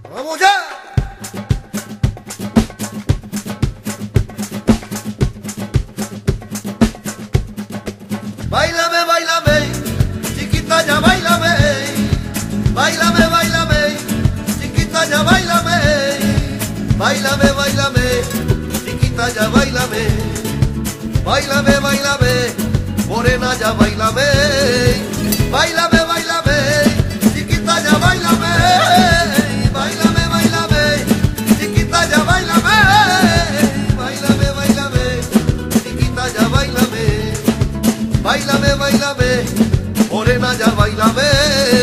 ¡Vamos ya! Báilame, báilame, chiquita ya báilame. Báilame, báilame, chiquita ya báilame. Báilame, báilame, chiquita ya báilame. Báilame, báilame, morena ya báilame. Báilame, báilame, chiquita ya báilame. Báilame, báilame, chiquita ya báilame. Báilame, báilame, chiquita ya báilame. Báilame, báilame, morena ya báilame.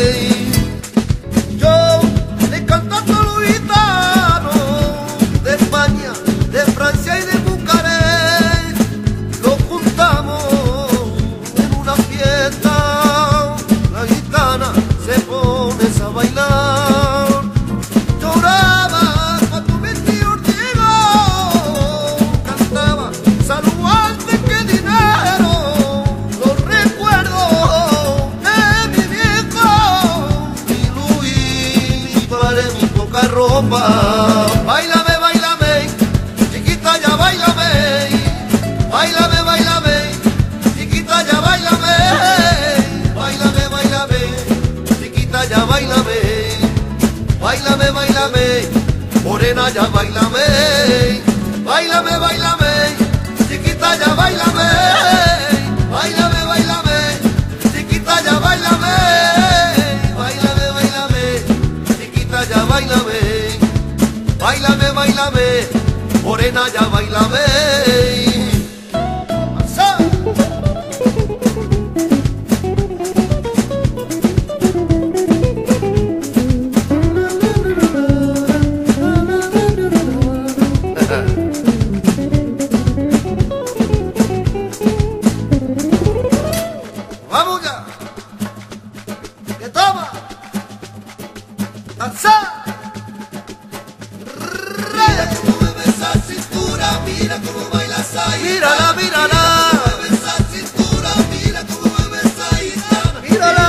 Yo le canto a todos los gitanos de España, de Francia y de Bucarest. Los juntamos en una fiesta, la gitana se pone a bailar. Lloraba cuando mi tío llegó, cantaba salud antes que dinero. Los recuerdos de mi viejo y Luis para mi poca ropa. Báilame, báilame, chiquita ya báilame. Báilame, báilame, chiquita ya báilame. Báilame, báilame, chiquita ya báilame. Báilame, báilame, morena ya báilame. Báilame, báilame, chiquita ya báilame. Báilame, báilame, chiquita ya báilame. Báilame, báilame, chiquita ya báilame. Báilame, báilame, morena ya báilame. ¡Vamos ya! ¡Que toma! ¡Alza! Mira cómo mueve esa cintura, mira cómo baila esa gitana. Mírala, mírala. Mira cómo mueve esa cintura, mira cómo mueve esa gitana. Mírala.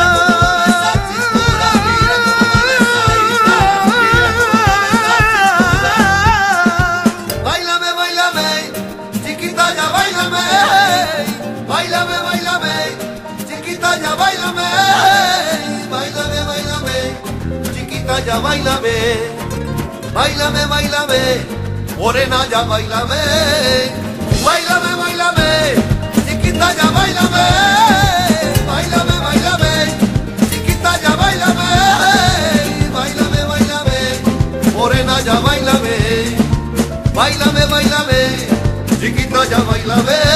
Báilame, báilame, chiquita ya báilame. Báilame, báilame, chiquita ya báilame. Báilame, báilame, chiquita ya báilame. Báilame, báilame, morena ya báilame. Báilame, báilame, chiquita ya báilame. Báilame, báilame, chiquita ya báilame. Báilame, báilame, morena ya báilame. Báilame, báilame, chiquita ya báilame.